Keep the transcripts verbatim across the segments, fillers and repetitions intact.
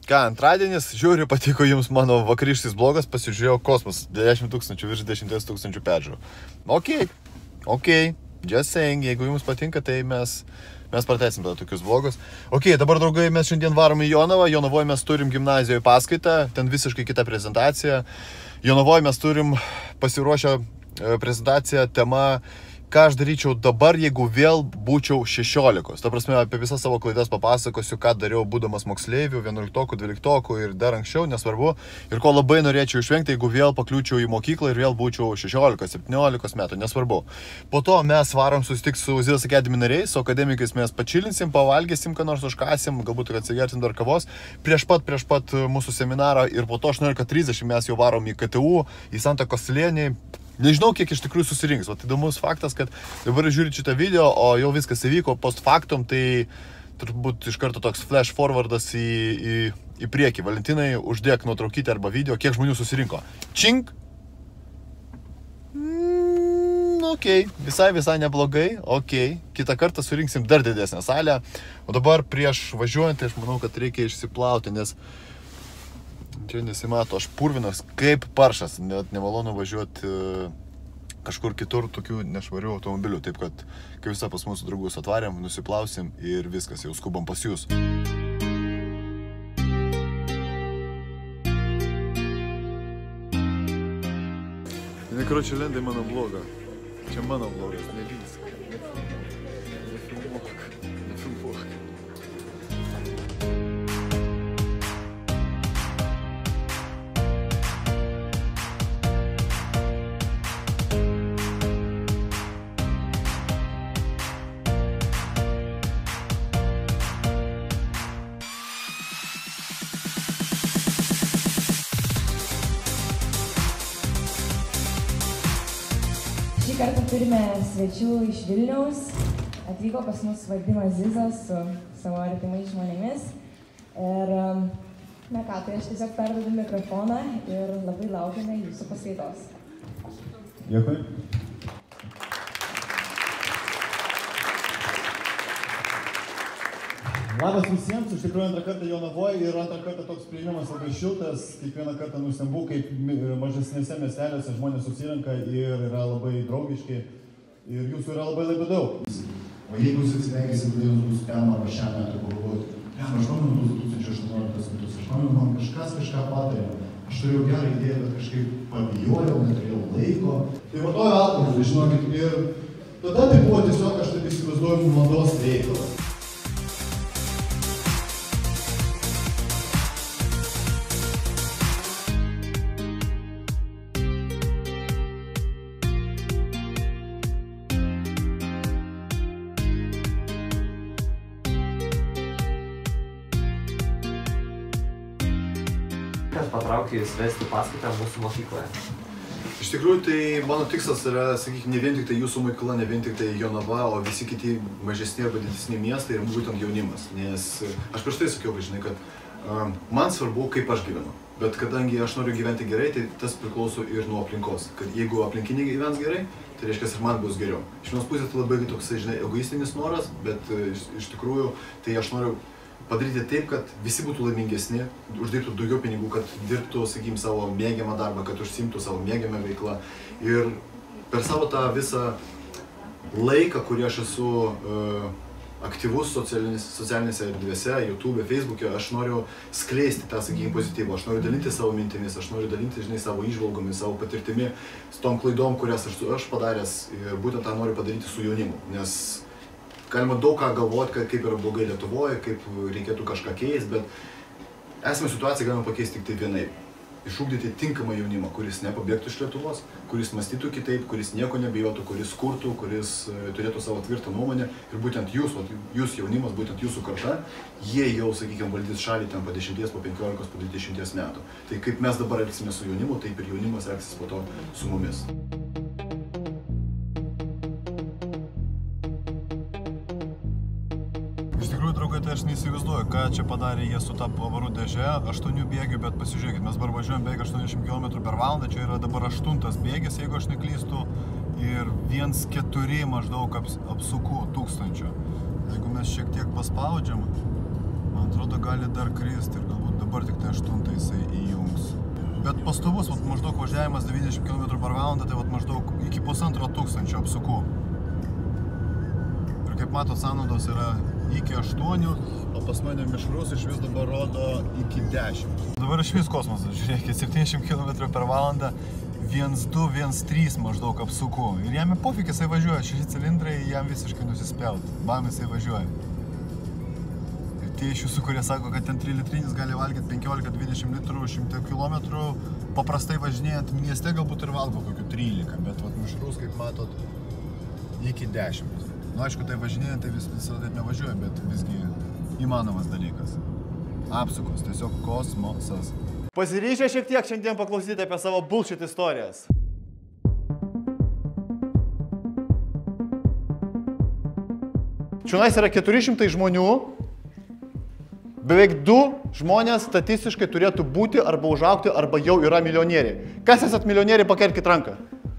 ką, antradienis, žiūriu, patiko jums mano vakarykštis blogas, pasižiūrėjau Kosmos, dešimt tūkstančių, virš dešimt tūkstančių peržiūrų. Ok, ok, just saying, jeigu jums patinka, tai mes, mes pratęsim tada tokius blogus. Ok, dabar, draugai, mes šiandien varom į Jonavą, Jonavoje mes turim gimnazijoje paskaitą, ten visiškai kita prezentacija. Jonavoje mes turim pasiruošę prezentaciją, tema, ką aš daryčiau dabar, jeigu vėl būčiau šešiolikos. Ta prasme, apie visas savo klaidas papasakosiu, ką dariau būdamas moksleivių, vienuoliktokų, dvyliktokų ir dar anksčiau, nesvarbu. Ir ko labai norėčiau išvengti, jeigu vėl pakliūčiau į mokyklą ir vėl būčiau šešiolikos, septyniolikos metų, nesvarbu. Po to mes varom susitikti su Zilas Academy nariais, su akademikais mes pačilinsim, pavalgysim, ką nors užkasim, galbūt atsigersim dar kavos. Prieš pat, prieš pat mūsų seminarą ir po to aštuoniolika trisdešimt mes jau varom į K T U, į Santakos slėnį. Nežinau, kiek iš tikrųjų susirinks. Vat įdomus faktas, kad dabar žiūrit šitą video, o jau viskas įvyko post factum, tai turbūt iš karto toks flash forwardas į, į, į priekį. Valentinai, uždėk nuotraukytę arba video, kiek žmonių susirinko. Čink! Mm, ok, visai, visai neblogai, ok. Kitą kartą surinksim dar didesnę salę. O dabar prieš važiuojant, tai aš manau, kad reikia išsiplauti, nes čia nesimato, aš purvinas kaip paršas, net nemalonu važiuoti kažkur kitur tokių nešvarių automobilių, taip kad kai visą pas mūsų draugus atvarėm, nusiplausim ir viskas, jau skubam pas jūs. Ne, karočią, lenda į mano blogą. Čia mano blogas, nevysk. Nefilmuok, nefilmuok. Šį kartą turime svečių iš Vilniaus. Atvyko pas mus Vadimas Zizas su savo artimais žmonėmis. Ir, na ką, tai aš tiesiog perduodu mikrofoną ir labai laukiame jūsų paskaitos. Dėkui. Labas visiems, iš tikrųjų antrą kartą Jonavoje ir antrą kartą toks priėmimas labai šiltas, kiekvieną kartą nustembu, kaip mažesnėse miesteliuose žmonės susirenka ir yra labai draugiški ir jūsų yra labai labai daug. O jeigu jūs atsiveikysit, tai jums bus pirmą arba šią metą pagalvoti, jam, aš pamenu du tūkstančiai aštuonioliktus metus, aš pamenu, man kažkas kažką patarė, aš turėjau gerą idėją, bet kažkaip pabijojau, neturėjau laiko. Tai vartoju alkoholį, žinokit, ir tada tai buvo tiesiog, aš taip įsivaizduoju, mados reikalas. Kas patraukė jūs vesti paskaitą mūsų mokykloje? Iš tikrųjų, tai mano tikslas yra, sakykime, ne vien tik tai jūsų mokykla, ne vien tik tai Jonava, o visi kiti mažesni arba didesni miestai ir būtent jaunimas. Nes aš prieš tai sakiau, žinai, kad um, man svarbu, kaip aš gyvenu. Bet kadangi aš noriu gyventi gerai, tai tas priklauso ir nuo aplinkos. Kad jeigu aplinkiniai gyvens gerai, tai reiškia, ir man bus geriau. Iš vienos pusės tai labai toks, žinai, egoistinis noras, bet iš, iš tikrųjų, tai aš noriu padaryti taip, kad visi būtų laimingesni, uždirbtų daugiau pinigų, kad dirbtų, sakykim, savo mėgiamą darbą, kad užsiimtų savo mėgiamą veiklą. Ir per savo tą visą laiką, kurį aš esu uh, aktyvus socialinėse erdvėse, YouTube, Facebook'e, aš noriu skleisti tą, sakykim, pozityvą, aš noriu dalinti savo mintimis, aš noriu dalinti, žinai, savo įžvalgomis, savo patirtimi, su tom klaidom, kurias aš, aš padaręs, ir būtent tą noriu padaryti su jaunimu, nes galima daug ką galvoti, kaip yra blogai Lietuvoje, kaip reikėtų kažką keisti, bet esamą situaciją galima pakeisti tik tai vienaip. Išugdyti tinkamą jaunimą, kuris nepabėgtų iš Lietuvos, kuris mąstytų kitaip, kuris nieko nebijotų, kuris kurtų, kuris turėtų savo tvirtą nuomonę. Ir būtent jūs, jūs jaunimas, būtent jūsų karta, jie jau, sakykime, valdys šalį ten po dešimties, po penkiolikos, po dvidešimties metų. Tai kaip mes dabar elgsime su jaunimu, taip ir jaunimas elgsis po to su mumis. Draugai, tai aš neįsivaizduoju, ką čia padarė jie su tą pavarų dėže, aštuonių bėgių, bet pasižiūrėkit, mes dabar važiuojam beveik aštuoniasdešimt kilometrų per valandą, čia yra dabar aštuntas bėgis, jeigu aš neklystu, ir viens keturi maždaug aps, apsukų tūkstančio. Jeigu mes šiek tiek paspaudžiam, man atrodo, gali dar kristi ir galbūt dabar dabar tik tai aštuntą jisai įjungs. Bet pastovus, vat, maždaug važiavimas devyniasdešimt kilometrų per valandą, tai vat, maždaug iki pusantro tūkstančio apsukų. Ir kaip matot, sąnaudos yra iki aštuonių, o pas mane mišrus iš vis dabar rodo iki dešimt. Dabar iš vis kosmosas, žiūrėkit, septyniasdešimt kilometrų per valandą, viens du, viens trys maždaug apsukų. Ir jam pofik jisai važiuoja, šeši cilindrai, jam visiškai nusispelt. Bam, jisai važiuoja. Ir tie iš jūsų, kurie sako, kad ten trilitrinis gali valgyti penkiolika dvidešimt litrų šimtą kilometrų, paprastai važinėjant mieste galbūt ir valgo kokių trylika, bet vat mišrus, kaip matot, iki dešimt. Nu, aišku, tai važinėjant, tai vis, visada taip nevažiuoja, bet visgi įmanomas dalykas. Apsukos, tiesiog kosmosas. Pasiryžę šiek tiek šiandien paklausyti apie savo bullshit istorijas. Čionais yra keturi šimtai žmonių, beveik du žmonės statistiškai turėtų būti arba užaugti, arba jau yra milijonieriai. Kas esat milijonieriai, pakelkit ranką.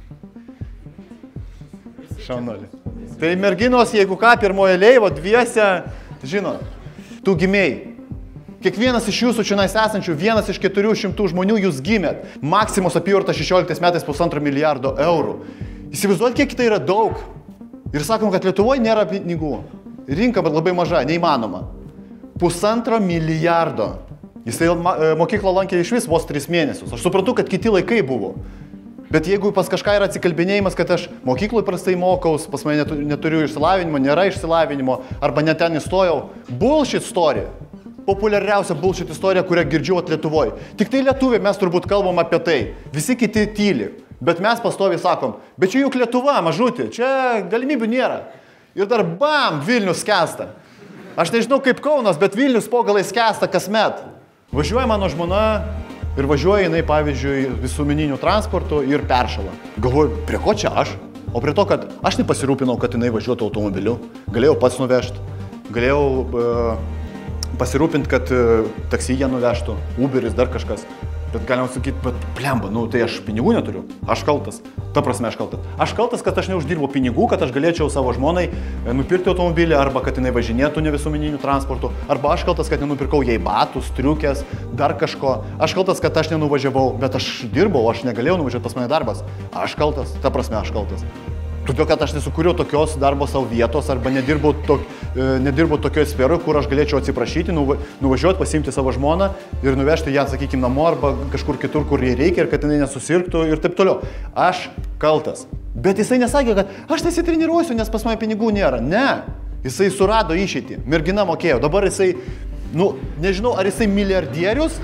Šaunoli. Tai merginos, jeigu ką, pirmoje eilėje, dviese, žinot, tu gimėjai. Kiekvienas iš jūsų čionais esančių, vienas iš keturių šimtų žmonių jūs gimėt. Maksimos apyvarta šešioliktais metais pusantro milijardo eurų. Įsivaizduojat, kiek tai yra daug. Ir sakom, kad Lietuvoje nėra pinigų. Rinka labai maža, neįmanoma. Pusantro milijardo. Jisai mokyklą lankė iš vis vos tris mėnesius. Aš suprantu, kad kiti laikai buvo. Bet jeigu pas kažką yra atsikalbinėjimas, kad aš mokykloje prastai mokaus, pas mane neturiu išsilavinimo, nėra išsilavinimo, arba net ten įstojau, bullshit story. Populiariausia bullshit istorija, kurią girdžiu at Lietuvoje. Tik tai lietuviai mes turbūt kalbam apie tai. Visi kiti tyli. Bet mes pastoviai sakom, bet čia juk Lietuva, mažutė, čia galimybių nėra. Ir dar bam, Vilnius skęsta. Aš nežinau kaip Kaunas, bet Vilnius po galai skęsta kasmet. Važiuoja mano žmona ir važiuoja jinai, pavyzdžiui, visuomeniniu transportu ir peršala. Galvoju, prie ko čia aš? O prie to, kad aš nepasirūpinau, kad jinai važiuotų automobiliu. Galėjau pats nuvežti. Galėjau... Uh, pasirūpinti, kad taksi jie nuvežtų, Uberis, dar kažkas. Bet galima sakyti, bet plemba, nu tai aš pinigų neturiu. Aš kaltas. Ta prasme aš kaltas. Aš kaltas, kad aš neuždirbu pinigų, kad aš galėčiau savo žmonai nupirkti automobilį, arba kad jinai važinėtų ne visuomeniniu transportu, arba aš kaltas, kad nenupirkau jai batų, striukės, dar kažko. Aš kaltas, kad aš nenuvažiavau, bet aš dirbau, aš negalėjau nuvažiuoti, pas mane darbas. Aš kaltas, ta prasme aš kaltas. Todėl, kad aš nesukūriau tokios darbo savo vietos arba nedirbau, to, nedirbau tokioje sferoje, kur aš galėčiau atsiprašyti, nuva, nuvažiuoti, pasiimti savo žmoną ir nuvežti ją, sakykime, namo arba kažkur kitur, kur jai reikia ir kad jinai nesusirgtų ir taip toliau. Aš kaltas. Bet jisai nesakė, kad aš nesitreniruosiu, nes pas mane pinigų nėra. Ne. Jisai surado išeitį. Mergina mokėjo. Dabar jisai, nu, nežinau, ar jisai milijardierius.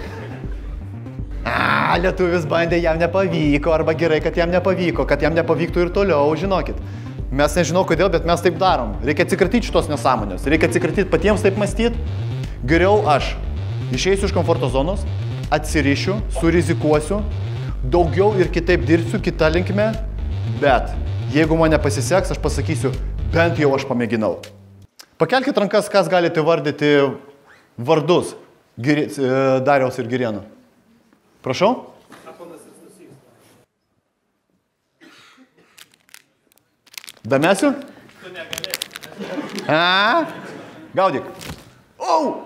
A, lietuvis bandė, jam nepavyko, arba gerai, kad jam nepavyko, kad jam nepavyktų ir toliau, žinokit. Mes nežinau kodėl, bet mes taip darom. Reikia atsikratyti šitos nesąmonės, reikia atsikratyti patiems taip mąstyti. Geriau aš išeisiu iš komforto zonos, atsirišiu, surizikuosiu, daugiau ir kitaip dirbsiu, kitą linkme, bet jeigu man nepasiseks, aš pasakysiu, bent jau aš pamėginau. Pakelkit rankas, kas galite vardyti vardus Giri, Dariaus ir Girėno. Prašau? Damesiu? Tu negali. A? Gaudyk. Au!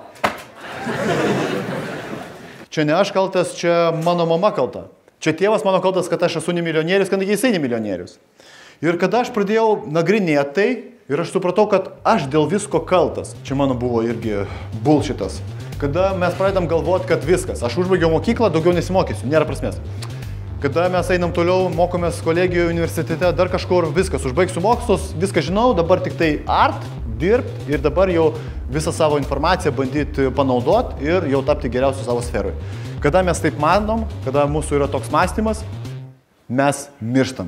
Čia ne aš kaltas, čia mano mama kalta. Čia tėvas mano kaltas, kad aš esu ne milijonierius, kadangi jisai ne milijonierius. Ir kada aš pradėjau nagrinėti tai, ir aš supratau, kad aš dėl visko kaltas. Čia mano buvo irgi bullshitas. Kada mes pradedam galvoti, kad viskas, aš užbaigiau mokyklą, daugiau nesimokysiu, nėra prasmės. Kada mes einam toliau, mokomės kolegijoje, universitete, dar kažkur, viskas, užbaigsiu mokslus, viską žinau, dabar tik tai art, dirbt ir dabar jau visą savo informaciją bandyti panaudoti ir jau tapti geriausiu savo sferoje. Kada mes taip manom, kada mūsų yra toks mąstymas, mes mirštam.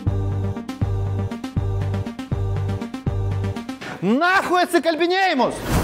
Nahui atsikalbinėjimus!